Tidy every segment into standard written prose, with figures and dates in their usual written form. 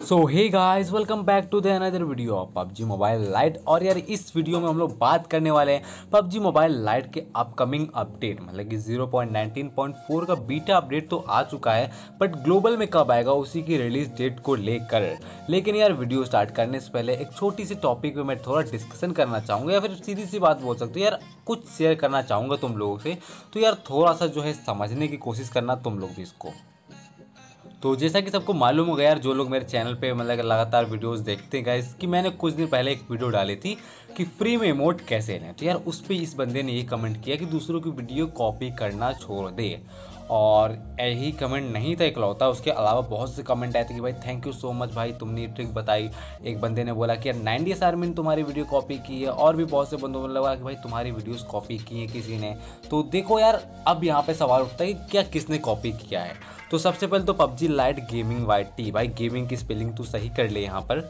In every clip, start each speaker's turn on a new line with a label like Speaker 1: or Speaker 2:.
Speaker 1: So hey guys, welcome back to the another video of PUBG mobile lite. और यार इस video में हम लोग बात करने वाले हैं पबजी मोबाइल लाइट के अपकमिंग अपडेट, मतलब कि 0.19.4 का बीटा अपडेट तो आ चुका है, बट ग्लोबल में कब आएगा उसी की रिलीज डेट को लेकर। लेकिन यार वीडियो स्टार्ट करने से पहले एक छोटी सी टॉपिक पे मैं थोड़ा डिस्कशन करना चाहूँगा, या फिर सीधी सी बात बोल सकते हो यार, कुछ शेयर करना चाहूँगा तुम लोगों से। तो यार थोड़ा सा जो है समझने की कोशिश करना तुम लोग भी इसको। तो जैसा कि सबको मालूम होगा यार, जो लोग मेरे चैनल पे मतलब लगातार वीडियोस देखते हैं गाइस, कि मैंने कुछ दिन पहले एक वीडियो डाली थी कि फ्री में इमोट कैसे लें। तो यार उस पर इस बंदे ने ये कमेंट किया कि दूसरों की वीडियो कॉपी करना छोड़ दे। और यही कमेंट नहीं था इकलौता, उसके अलावा बहुत से कमेंट आए थे कि भाई थैंक यू सो मच भाई, तुमने ये ट्रिक बताई। एक बंदे ने बोला कि यार 90s आर्मी ने तुम्हारी वीडियो कॉपी की है, और भी बहुत से बंदों ने लगा कि भाई तुम्हारी वीडियोस कॉपी की है किसी ने। तो देखो यार, अब यहाँ पे सवाल उठता है कि क्या किसने कॉपी किया है। तो सबसे पहले तो पबजी लाइट गेमिंग YT, भाई गेमिंग की स्पेलिंग तू सही कर ले यहाँ पर।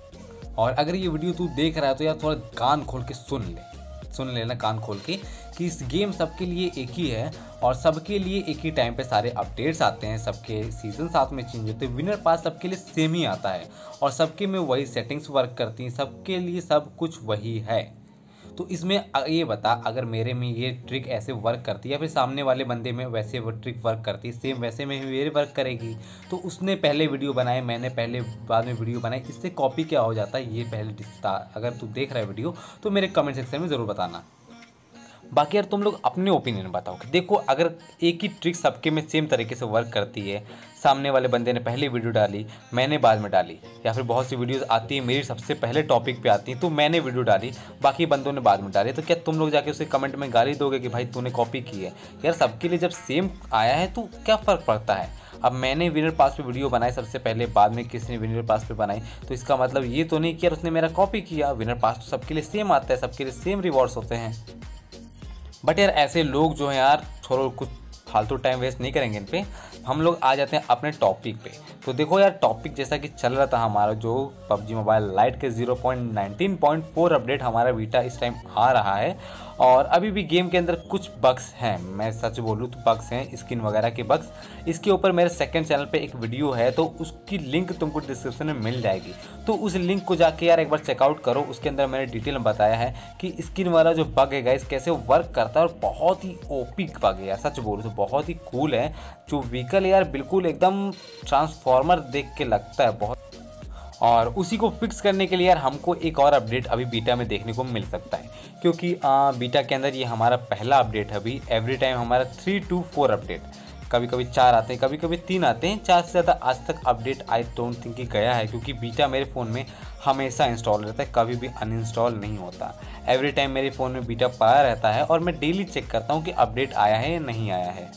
Speaker 1: और अगर ये वीडियो तू देख रहा है तो यार थोड़ा कान खोल के सुन लेना कान खोल के, कि इस गेम सबके लिए एक ही है और सबके लिए एक ही टाइम पे सारे अपडेट्स आते हैं, सबके सीजन साथ में चेंज होते हैं, विनर पास सबके लिए सेम ही आता है और सबके में वही सेटिंग्स वर्क करती हैं, सबके लिए सब कुछ वही है। तो इसमें ये बता, अगर मेरे में ये ट्रिक ऐसे वर्क करती है या फिर सामने वाले बंदे में वैसे वो ट्रिक वर्क करती है, सेम वैसे में मेरे वर्क करेगी। तो उसने पहले वीडियो बनाए, मैंने पहले बाद में वीडियो बनाई, इससे कॉपी क्या हो जाता है ये पहले दिखता। अगर तू देख रहा है वीडियो तो मेरे कमेंट सेक्शन में ज़रूर बताना। बाकी यार तुम लोग अपने ओपिनियन बताओ कि देखो, अगर एक ही ट्रिक सबके में सेम तरीके से वर्क करती है, सामने वाले बंदे ने पहले वीडियो डाली, मैंने बाद में डाली, या फिर बहुत सी वीडियोस आती है मेरी सबसे पहले टॉपिक पे आती है तो मैंने वीडियो डाली, बाकी बंदों ने बाद में डाली, तो क्या तुम लोग जाके उसे कमेंट में गाली दोगे कि भाई तूने कॉपी की है? यार सबके लिए जब सेम आया है तो क्या फ़र्क पड़ता है? अब मैंने विनर पास पे वीडियो बनाई सबसे पहले, बाद में किसी ने विनर पास पे बनाई, तो इसका मतलब ये तो नहीं कि यार उसने मेरा कॉपी किया। विनर पास तो सबके लिए सेम आता है, सबके लिए सेम रिवॉर्ड्स होते हैं। बट यार ऐसे लोग जो हैं यार, छोड़ो, कुछ फालतू टाइम वेस्ट नहीं करेंगे इन पे, हम लोग आ जाते हैं अपने टॉपिक पे। तो देखो यार, टॉपिक जैसा कि चल रहा था हमारा, जो पबजी मोबाइल लाइट के 0.19.4 अपडेट हमारा बीटा इस टाइम आ रहा है, और अभी भी गेम के अंदर कुछ बग्स हैं। मैं सच बोलूँ तो बग्स हैं, स्किन वगैरह के बग्स। इसके ऊपर मेरे सेकंड चैनल पे एक वीडियो है, तो उसकी लिंक तुमको डिस्क्रिप्शन में मिल जाएगी, तो उस लिंक को जाके यार एक बार चेकआउट करो। उसके अंदर मैंने डिटेल में बताया है कि स्किन वाला जो बग है गाइस कैसे वर्क करता है, और बहुत ही ओपी बग है यार, सच बोलूँ तो बहुत ही कूल है। जो व्हीकल यार बिल्कुल एकदम ट्रांसफॉर्मर देख के लगता है बहुत। और उसी को फिक्स करने के लिए यार हमको एक और अपडेट अभी बीटा में देखने को मिल सकता है, क्योंकि बीटा के अंदर ये हमारा पहला अपडेट है। अभी एवरी टाइम हमारा 3 to 4 अपडेट, कभी कभी 4 आते हैं, कभी कभी 3 आते हैं। 4 से ज़्यादा आज तक अपडेट आई डोंट थिंक कि गया है, क्योंकि बीटा मेरे फ़ोन में हमेशा इंस्टॉल रहता है, कभी भी अनइंस्टॉल नहीं होता। एवरी टाइम मेरे फ़ोन में बीटा पड़ा रहता है और मैं डेली चेक करता हूँ कि अपडेट आया है या नहीं आया है।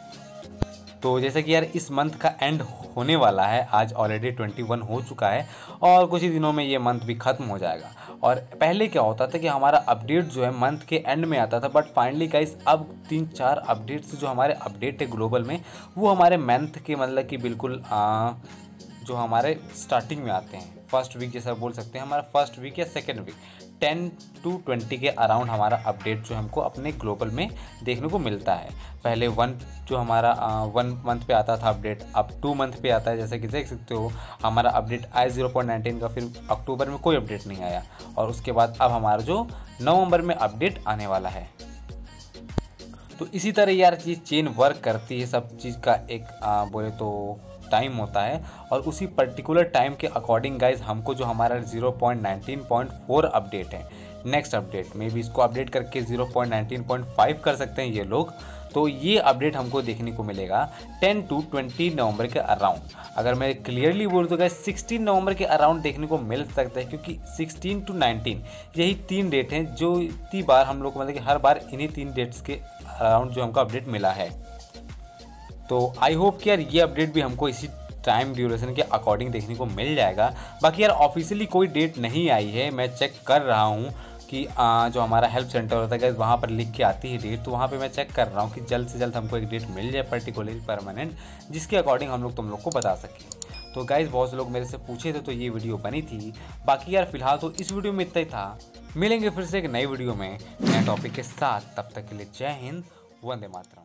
Speaker 1: तो जैसे कि यार इस मंथ का एंड होने वाला है, आज ऑलरेडी 21 हो चुका है और कुछ ही दिनों में ये मंथ भी ख़त्म हो जाएगा। और पहले क्या होता था कि हमारा अपडेट जो है मंथ के एंड में आता था, बट फाइनली गाइस अब 3-4 अपडेट्स जो हमारे अपडेट है ग्लोबल में, वो हमारे मंथ के मतलब कि बिल्कुल जो हमारे स्टार्टिंग में आते हैं, फर्स्ट वीक जैसा बोल सकते हैं, हमारा फर्स्ट वीक या सेकेंड वीक 10 to 20 के अराउंड हमारा अपडेट जो हमको अपने ग्लोबल में देखने को मिलता है। पहले 1 जो हमारा 1 मंथ पे आता था अपडेट, अब 2 मंथ पे आता है। जैसे कि देख सकते हो हमारा अपडेट आया 0.19 का, फिर अक्टूबर में कोई अपडेट नहीं आया, और उसके बाद अब हमारा जो नवंबर में अपडेट आने वाला है। तो इसी तरह यार ये चेन वर्क करती है, सब चीज़ का एक बोले तो टाइम होता है, और उसी पर्टिकुलर टाइम के अकॉर्डिंग गाइज हमको जो हमारा 0.19.4 अपडेट है, नेक्स्ट अपडेट में भी इसको अपडेट करके 0.19.5 कर सकते हैं ये लोग। तो ये अपडेट हमको देखने को मिलेगा 10 to 20 नवंबर के अराउंड। अगर मैं क्लियरली बोलूँ तो गाइस 16 नवंबर के अराउंड देखने को मिल सकता है, क्योंकि 16 to 19 यही 3 डेट हैं जो इतनी बार हम लोग मतलब कि हर बार इन्हीं 3 डेट्स के अराउंड जो हमको अपडेट मिला है। तो आई होप कि यार ये अपडेट भी हमको इसी टाइम ड्यूरेशन के अकॉर्डिंग देखने को मिल जाएगा। बाकी यार ऑफिशियली कोई डेट नहीं आई है, मैं चेक कर रहा हूँ कि जो हमारा हेल्प सेंटर होता है वहाँ पर लिख के आती है डेट, तो वहाँ पे मैं चेक कर रहा हूँ कि जल्द से जल्द हमको एक डेट मिल जाए पर्टिकुलरली परमानेंट, जिसके अकॉर्डिंग हम लोग तुम लोग को बता सकें। तो गाइज़ बहुत से लोग मेरे से पूछे थे तो ये वीडियो बनी थी। बाकी यार फिलहाल तो इस वीडियो में इतना ही था, मिलेंगे फिर से एक नई वीडियो में नए टॉपिक के साथ। तब तक के लिए जय हिंद, वंदे मातरम।